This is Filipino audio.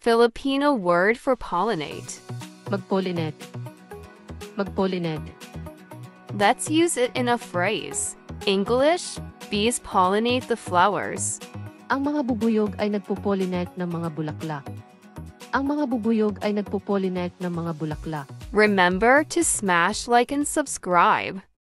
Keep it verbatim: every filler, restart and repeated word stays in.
Filipino word for pollinate. Mag-pollinate. Mag-pollinate. Let's use it in a phrase. English, bees pollinate the flowers. Ang mga bubuyog ay nagpo-pollinate ng mga bulaklak. Ang mga bubuyog ay nagpo-pollinate ng mga bulaklak. Remember to smash like and subscribe.